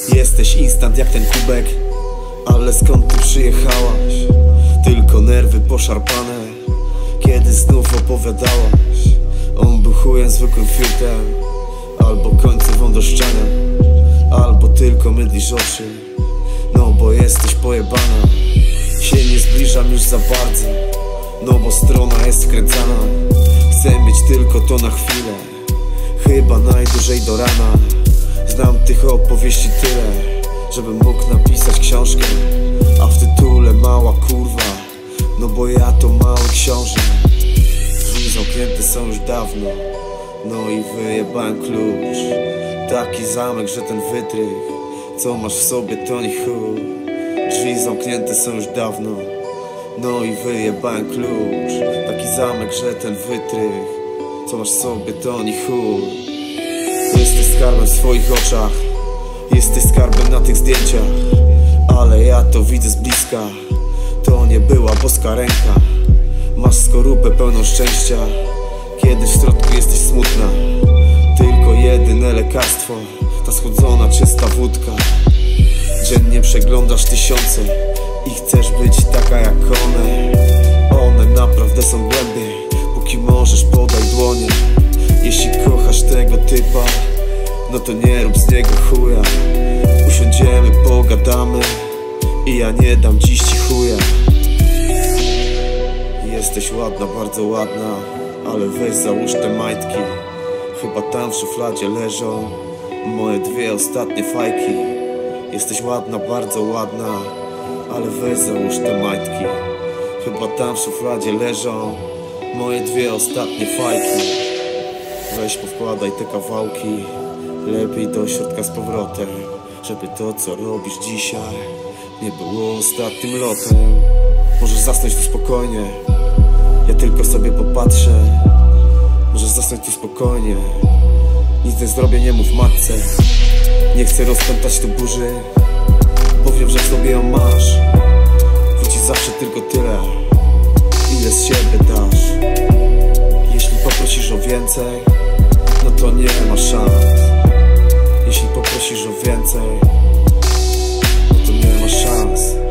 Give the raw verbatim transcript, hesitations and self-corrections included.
Jesteś instant jak ten kubek, ale skąd ty przyjechałaś? Tylko nerwy poszarpane, kiedy znów opowiadałaś. On był chujem zwykłym filtrem, albo końcową do ściania, albo tylko mydlisz oczy, no bo jesteś pojebana. Się nie zbliżam już za bardzo, no bo strona jest wkręcana. Chcę mieć tylko to na chwilę, chyba najdłużej do rana. Znam tych opowieści tyle, żebym mógł napisać książkę, a w tytule mała kurwa, no bo ja to mały książę. Drzwi zamknięte są już dawno, no i wyjebałem klucz. Taki zamek, że ten wytrych, co masz w sobie to nie chuj. Drzwi zamknięte są już dawno, no i wyjebałem klucz. Taki zamek, że ten wytrych, co masz w sobie to nie chuj. Jesteś skarbem w swoich oczach, jesteś skarbem na tych zdjęciach, ale ja to widzę z bliska, to nie była boska ręka. Masz skorupę pełną szczęścia, kiedy w środku jesteś smutna. Tylko jedyne lekarstwo, ta schłodzona czysta wódka. Dziennie przeglądasz tysiące i chcesz być taka jak one. One naprawdę są głębiej, póki możesz podaj dłonie. Jeśli kochasz tego typa, no to nie rób z niego chuja. Usiądziemy, pogadamy i ja nie dam dziś ci chuja. Jesteś ładna, bardzo ładna, ale weź załóż te majtki. Chyba tam w szufladzie leżą moje dwie ostatnie fajki. Jesteś ładna, bardzo ładna, ale weź załóż te majtki. Chyba tam w szufladzie leżą moje dwie ostatnie fajki. Weź powkładaj te kawałki, lepiej do środka z powrotem, żeby to co robisz dzisiaj nie było ostatnim lotem. Możesz zasnąć tu spokojnie, ja tylko sobie popatrzę. Możesz zasnąć tu spokojnie, nic nie zrobię, nie mów matce. Nie chcę rozpętać tu burzy, powiem, że w sobie ją masz. Wróci zawsze tylko tyle, ile z siebie dasz. Jeśli poprosisz o więcej, no to nie ma szans. Jeśli poprosisz o więcej, no to nie ma szans.